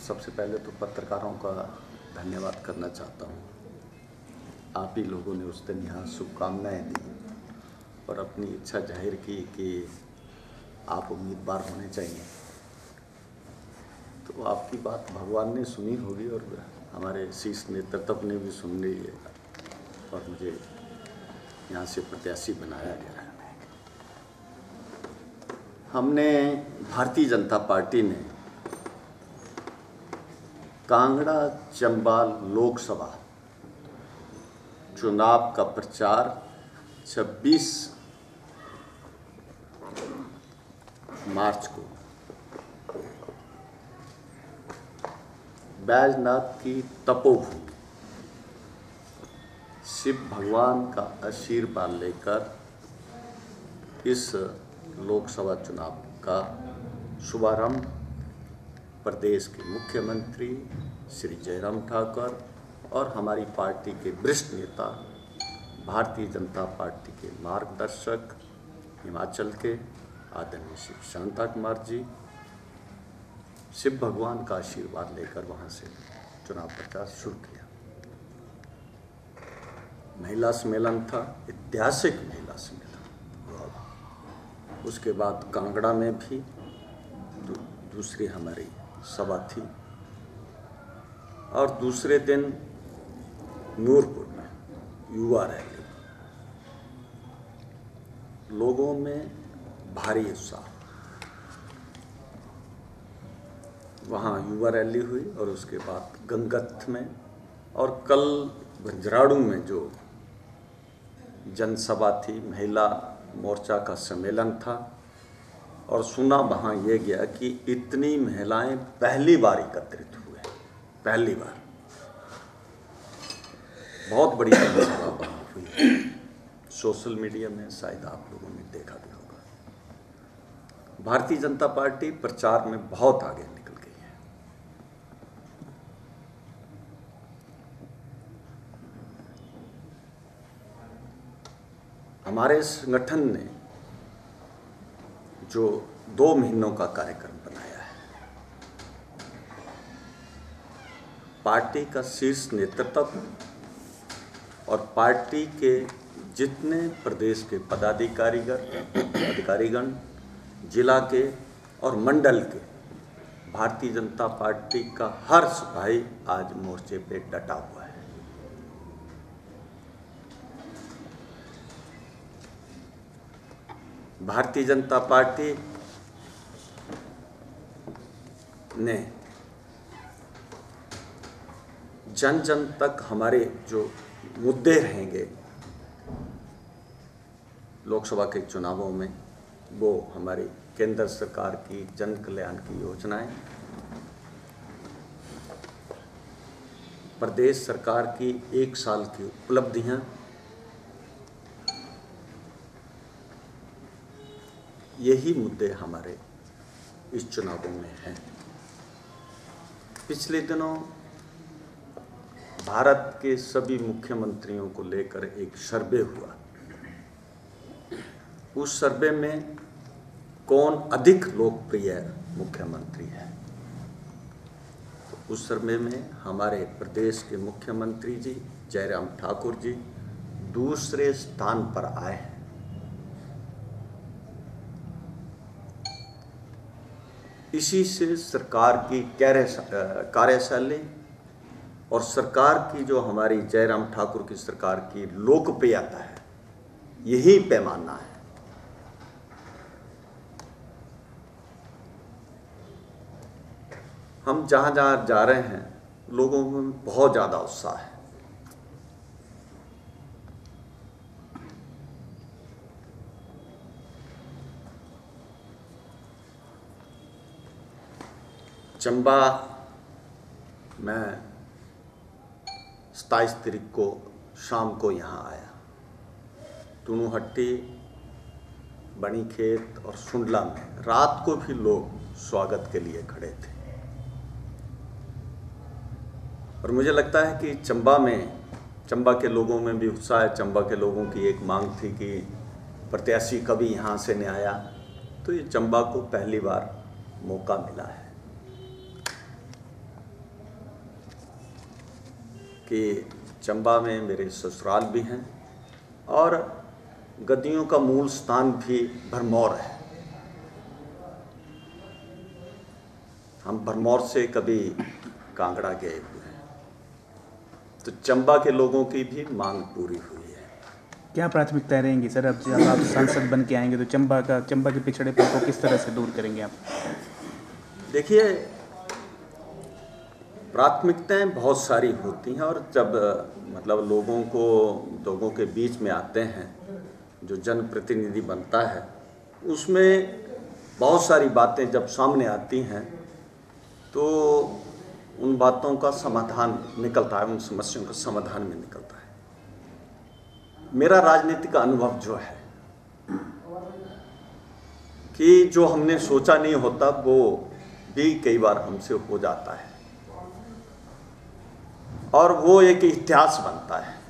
सबसे पहले तो पत्रकारों का धन्यवाद करना चाहता हूँ। आप ही लोगों ने उस दिन यहाँ शुभकामनाएँ दी और अपनी इच्छा जाहिर की कि आप उम्मीदवार होने चाहिए। तो आपकी बात भगवान ने सुनी होगी और हमारे शीर्ष नेतृत्व ने भी सुन ली है और मुझे यहाँ से प्रत्याशी बनाया गया है। हमने भारतीय जनता पार्टी ने कांगड़ा चंबा लोकसभा चुनाव का प्रचार 26 मार्च को बैजनाथ की तपोभूमि शिव भगवान का आशीर्वाद लेकर इस लोकसभा चुनाव का शुभारंभ प्रदेश के मुख्यमंत्री श्री जयराम ठाकुर और हमारी पार्टी के वरिष्ठ नेता भारतीय जनता पार्टी के मार्गदर्शक हिमाचल के आदरणीय श्री शांता कुमार जी शिव भगवान का आशीर्वाद लेकर वहां से चुनाव प्रचार शुरू किया। महिला सम्मेलन था, ऐतिहासिक महिला सम्मेलन। उसके बाद कांगड़ा में भी दूसरी हमारी सभा थी और दूसरे दिन नूरपुर में युवा रैली। लोगों में भारी उत्साह। वहाँ युवा रैली हुई और उसके बाद गंगथ में और कल बंजराड़ू में जो जनसभा थी, महिला मोर्चा का सम्मेलन था और सुना वहाँ ये गया कि इतनी महिलाएं पहली बार एकत्रित हुए, पहली बार। बहुत बड़ी जनसभा वहाँ हुई। सोशल मीडिया में शायद आप लोगों ने देखा भी होगा। भारतीय जनता पार्टी प्रचार में बहुत आगे निकल गई है। हमारे संगठन ने जो 2 महीनों का कार्यक्रम बनाया है, पार्टी का शीर्ष नेतृत्व और पार्टी के जितने प्रदेश के अधिकारीगण, जिला के और मंडल के, भारतीय जनता पार्टी का हर सिपाही आज मोर्चे पे डटा हुआ है। भारतीय जनता पार्टी ने जन जन तक हमारे जो मुद्दे रहेंगे लोकसभा के चुनावों में, वो हमारी केंद्र सरकार की जन कल्याण की योजनाएं, प्रदेश सरकार की 1 साल की उपलब्धियां, यही मुद्दे हमारे इस चुनावों में हैं। पिछले दिनों भारत के सभी मुख्यमंत्रियों को लेकर एक सर्वे हुआ। उस सर्वे में कौन अधिक लोकप्रिय मुख्यमंत्री है, तो उस सर्वे में हमारे प्रदेश के मुख्यमंत्री जी जयराम ठाकुर जी दूसरे स्थान पर आए हैं। इसी से सरकार की कार्यशैली और सरकार की जो हमारी जयराम ठाकुर की सरकार की लोकप्रियता है, यही पैमाना है। हम जहाँ जहाँ जा रहे हैं, लोगों में बहुत ज़्यादा उत्साह है। चंबा मैं 27 तारीख को शाम को यहाँ आया। टूनूहट्टी, बनीखेत और सुंडला में रात को भी लोग स्वागत के लिए खड़े थे। और मुझे लगता है कि चंबा के लोगों में भी उत्साह है। चंबा के लोगों की एक मांग थी कि प्रत्याशी कभी यहाँ से नहीं आया, तो ये चंबा को पहली बार मौका मिला है। कि चंबा में मेरे ससुराल भी हैं और गद्दियों का मूल स्थान भी भरमौर है। हम भरमौर से कभी कांगड़ा गए हुए हैं, तो चंबा के लोगों की भी मांग पूरी हुई है। क्या प्राथमिकताएं रहेंगी सर? अब जब आप सांसद बन के आएंगे तो चंबा के पिछड़ेपन को किस तरह से दूर करेंगे आप? देखिए, प्राथमिकताएं बहुत सारी होती हैं और जब मतलब लोगों के बीच में आते हैं, जो जनप्रतिनिधि बनता है, उसमें बहुत सारी बातें जब सामने आती हैं तो उन बातों का समाधान निकलता है, उन समस्याओं का समाधान में निकलता है। मेरा राजनीतिक अनुभव जो है कि जो हमने सोचा नहीं होता वो भी कई बार हमसे हो जाता है और वो एक इतिहास बनता है।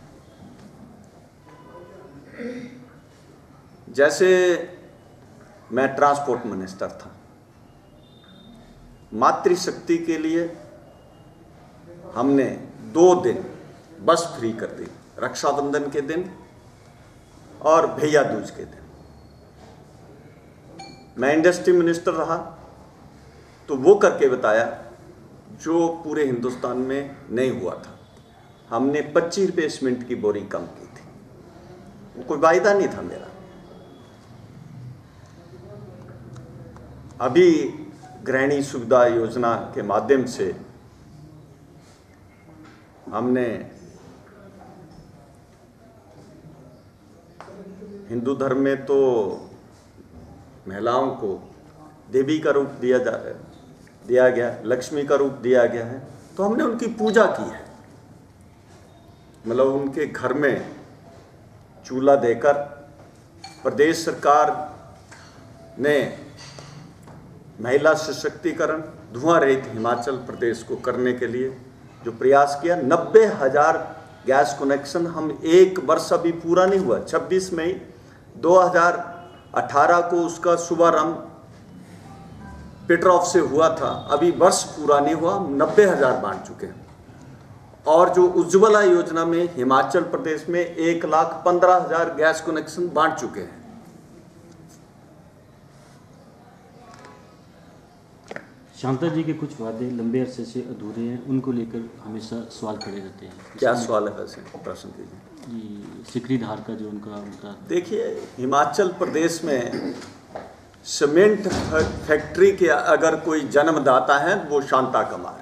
जैसे मैं ट्रांसपोर्ट मिनिस्टर था, मातृशक्ति के लिए हमने 2 दिन बस फ्री कर दी, रक्षाबंधन के दिन और भैया दूज के दिन। मैं इंडस्ट्री मिनिस्टर रहा तो वो करके बताया जो पूरे हिंदुस्तान में नहीं हुआ था। हमने 25 रुपये सीमेंट की बोरी कम की थी, वो कोई वायदा नहीं था मेरा। अभी गृहिणी सुविधा योजना के माध्यम से हमने हिंदू धर्म में तो महिलाओं को देवी का रूप दिया गया, लक्ष्मी का रूप दिया गया है, तो हमने उनकी पूजा की है। मतलब उनके घर में चूल्हा देकर प्रदेश सरकार ने महिला सशक्तिकरण, धुआं रहित हिमाचल प्रदेश को करने के लिए जो प्रयास किया, 90,000 गैस कनेक्शन हम एक वर्ष अभी पूरा नहीं हुआ, 26 मई 2018 को उसका शुभारंभ पेट्रॉफ से हुआ था, अभी वर्ष पूरा नहीं हुआ, 90,000 बांट चुके हैं। और जो उज्ज्वला योजना में हिमाचल प्रदेश में 1,15,000 गैस कनेक्शन बांट चुके हैं। शांता जी के कुछ वादे लंबे अरसे से अधूरे हैं, उनको लेकर हमेशा सवाल खड़े रहते हैं। क्या सवाल है वैसे? प्रश्न कीजिए। ये सिकरी धार का जो उनका देखिए, हिमाचल प्रदेश में सीमेंट फैक्ट्री के अगर कोई जन्मदाता है वो शांता कुमार है।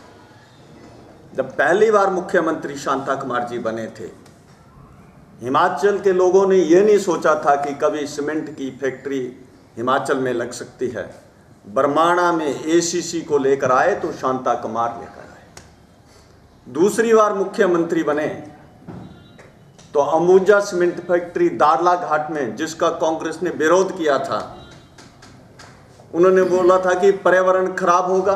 जब पहली बार मुख्यमंत्री शांता कुमार जी बने थे, हिमाचल के लोगों ने ये नहीं सोचा था कि कभी सीमेंट की फैक्ट्री हिमाचल में लग सकती है। बरमाणा में एसीसी को लेकर आए तो शांता कुमार लेकर आए। दूसरी बार मुख्यमंत्री बने तो अंबुजा सीमेंट फैक्ट्री दारला घाट में, जिसका कांग्रेस ने विरोध किया था, उन्होंने बोला था कि पर्यावरण खराब होगा,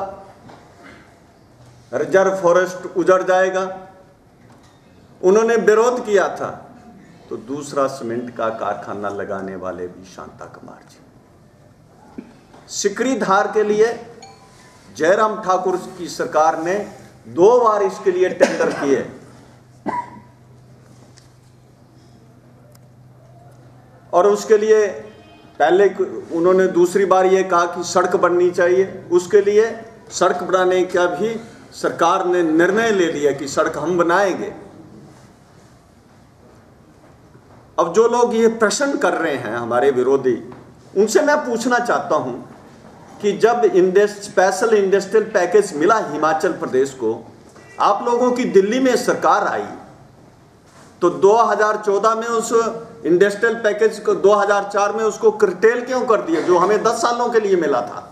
रिजर्व फॉरेस्ट उजड़ जाएगा, उन्होंने विरोध किया था। तो दूसरा सीमेंट का कारखाना लगाने वाले भी शांता कुमार जी। सिकरी धार के लिए जयराम ठाकुर की सरकार ने 2 बार इसके लिए टेंडर किए, और उसके लिए पहले उन्होंने दूसरी बार ये कहा कि सड़क बननी चाहिए, उसके लिए सड़क बनाने का भी सरकार ने निर्णय ले लिया कि सड़क हम बनाएंगे। अब जो लोग ये प्रश्न कर रहे हैं हमारे विरोधी, उनसे मैं पूछना चाहता हूं कि जब स्पेशल इंडस्ट्रियल पैकेज मिला हिमाचल प्रदेश को, आप लोगों की दिल्ली में सरकार आई, तो 2014 में उस इंडस्ट्रियल पैकेज को 2004 में उसको कर्टेल क्यों कर दिया? जो हमें 10 सालों के लिए मिला था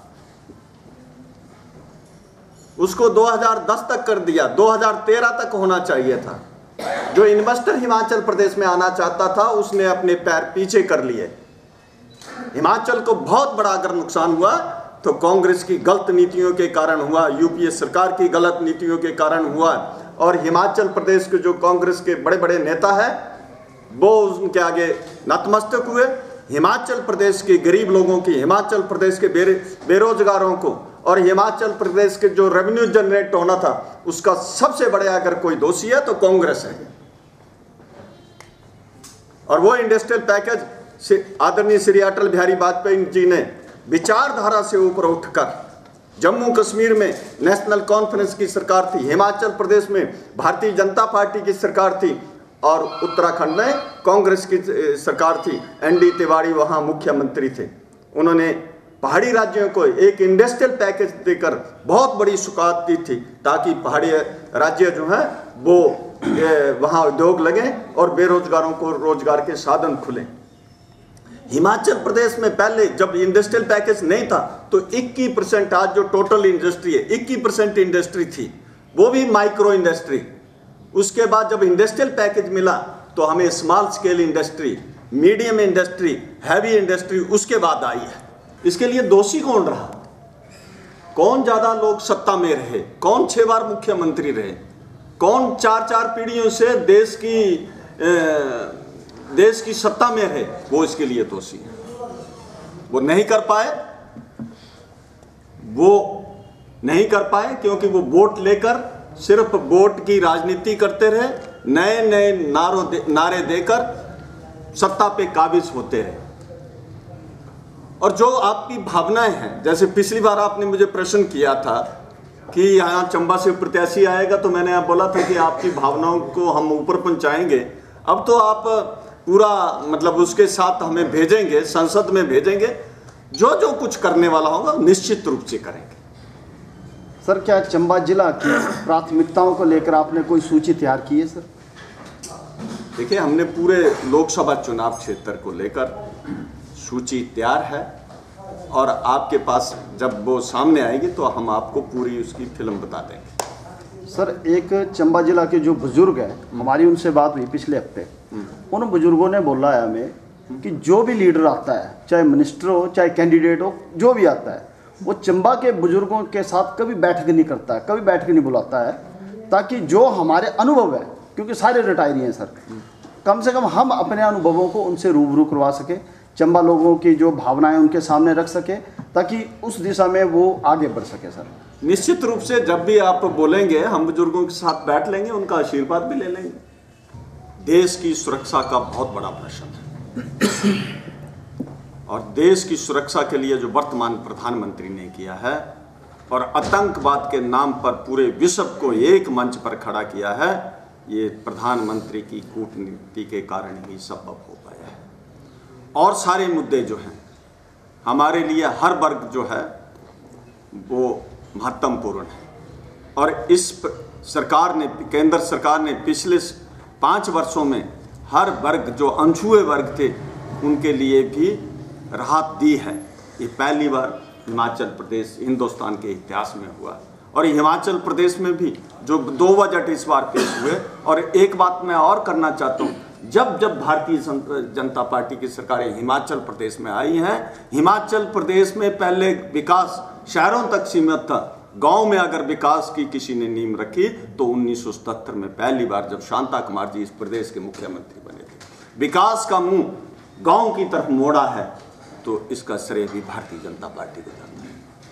उसको 2010 तक कर दिया, 2013 तक होना चाहिए था। जो इन्वेस्टर हिमाचल प्रदेश में आना चाहता था उसने अपने पैर पीछे कर लिए। हिमाचल को बहुत बड़ा अगर नुकसान हुआ तो कांग्रेस की गलत नीतियों के कारण हुआ, यूपीए सरकार की गलत नीतियों के कारण हुआ। और हिमाचल प्रदेश के जो कांग्रेस के बड़े बड़े नेता हैं वो उनके आगे नतमस्तक हुए। हिमाचल प्रदेश के गरीब लोगों की, हिमाचल प्रदेश के बेरोजगारों को और हिमाचल प्रदेश के जो रेवेन्यू जनरेट होना था उसका सबसे बड़े अगर कोई दोषी है तो कांग्रेस है। और वो इंडस्ट्रियल पैकेज आदरणीय श्री अटल बिहारी वाजपेयी जी ने विचारधारा से ऊपर उठकर, जम्मू कश्मीर में नेशनल कॉन्फ्रेंस की सरकार थी, हिमाचल प्रदेश में भारतीय जनता पार्टी की सरकार थी और उत्तराखंड में कांग्रेस की सरकार थी। एनडी तिवारी वहां मुख्यमंत्री थे। उन्होंने पहाड़ी राज्यों को एक इंडस्ट्रियल पैकेज देकर बहुत बड़ी सुगात दी थी ताकि पहाड़ी राज्य जो है वो वहाँ उद्योग लगे और बेरोजगारों को रोजगार के साधन खुले। हिमाचल प्रदेश में पहले जब इंडस्ट्रियल पैकेज नहीं था तो 21%, आज जो टोटल इंडस्ट्री है 21% इंडस्ट्री थी, वो भी माइक्रो इंडस्ट्री। उसके बाद जब इंडस्ट्रियल पैकेज मिला तो हमें small scale industry, medium industry, heavy industry उसके बाद आई है। इसके लिए दोषी कौन रहा? कौन ज्यादा लोग सत्ता में रहे? कौन 6 बार मुख्यमंत्री रहे? कौन 4 पीढ़ियों से देश की सत्ता में रहे? वो इसके लिए दोषी है। वो नहीं कर पाए क्योंकि वो वोट लेकर सिर्फ वोट की राजनीति करते रहे, नए नए नारे देकर सत्ता पे काबिज होते रहे। और जो आपकी भावनाएं हैं, जैसे पिछली बार आपने मुझे प्रश्न किया था कि यहाँ चंबा से प्रत्याशी आएगा, तो मैंने आप बोला था कि आपकी भावनाओं को हम ऊपर पहुंचाएंगे। अब तो आप पूरा मतलब उसके साथ हमें भेजेंगे, संसद में भेजेंगे, जो जो कुछ करने वाला होगा निश्चित रूप से करेंगे। सर, क्या चंबा जिला की प्राथमिकताओं को लेकर आपने कोई सूची तैयार की है? सर देखिए, हमने पूरे लोकसभा चुनाव क्षेत्र को लेकर सूची तैयार है और आपके पास जब वो सामने आएगी तो हम आपको पूरी उसकी फिल्म बता देंगे। सर, एक चंबा जिला के जो बुजुर्ग हैं, हमारी उनसे बात हुई पिछले हफ्ते, उन बुजुर्गों ने बोला है हमें कि जो भी लीडर आता है, चाहे मिनिस्टर हो चाहे कैंडिडेट हो, जो भी आता है वो चंबा के बुजुर्गों के साथ कभी बैठक नहीं करता है, कभी बैठक नहीं बुलाता है, ताकि जो हमारे अनुभव है, क्योंकि सारे रिटायरी हैं सर, कम से कम हम अपने अनुभवों को उनसे रूबरू करवा सके, चंबा लोगों की जो भावनाएं उनके सामने रख सके, ताकि उस दिशा में वो आगे बढ़ सके। सर निश्चित रूप से जब भी आप बोलेंगे हम बुजुर्गों के साथ बैठ लेंगे, उनका आशीर्वाद भी ले लेंगे। देश की सुरक्षा का बहुत बड़ा प्रश्न है और देश की सुरक्षा के लिए जो वर्तमान प्रधानमंत्री ने किया है और आतंकवाद के नाम पर पूरे विश्व को एक मंच पर खड़ा किया है, ये प्रधानमंत्री की कूटनीति के कारण ही संभव हो पाया है। और सारे मुद्दे जो हैं हमारे लिए, हर वर्ग जो है वो महत्वपूर्ण है। और इस सरकार ने, केंद्र सरकार ने पिछले 5 वर्षों में हर वर्ग, जो अनछुए वर्ग थे, उनके लिए भी राहत दी है। ये पहली बार हिमाचल प्रदेश हिंदुस्तान के इतिहास में हुआ और हिमाचल प्रदेश में भी जो 2 बजट इस बार पेश हुए। और एक बात मैं और करना चाहता हूँ, जब भारतीय जनता पार्टी की सरकारें हिमाचल प्रदेश में आई हैं, हिमाचल प्रदेश में पहले विकास शहरों तक सीमित था। गांव में अगर विकास की किसी ने नींव रखी तो 1977 में पहली बार जब शांता कुमार जी इस प्रदेश के मुख्यमंत्री बने थे। विकास का मुंह गांव की तरफ मोड़ा है तो इसका श्रेय भी भारतीय जनता पार्टी को जाता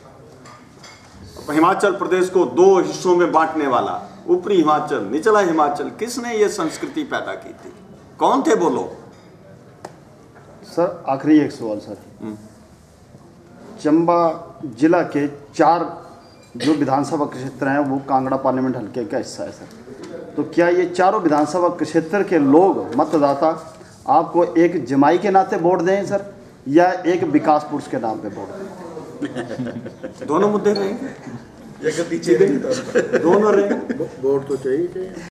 है। हिमाचल प्रदेश को 2 हिस्सों में बांटने वाला, ऊपरी हिमाचल, निचला हिमाचल, किसने ये संस्कृति पैदा की थी? कौन थे वो लोग? सर, आखिरी एक सवाल सर, चंबा जिला के 4 जो विधानसभा क्षेत्र हैं वो कांगड़ा पार्लियामेंट हल्के का हिस्सा है सर, तो क्या ये चारों विधानसभा क्षेत्र के लोग, मतदाता, आपको एक जमाई के नाते वोट दें सर, या एक विकास पुरुष के नाम पे वोट दें? दोनों मुद्दे रहेंगे, दोनों रहेंगे, वोट तो चाहिए।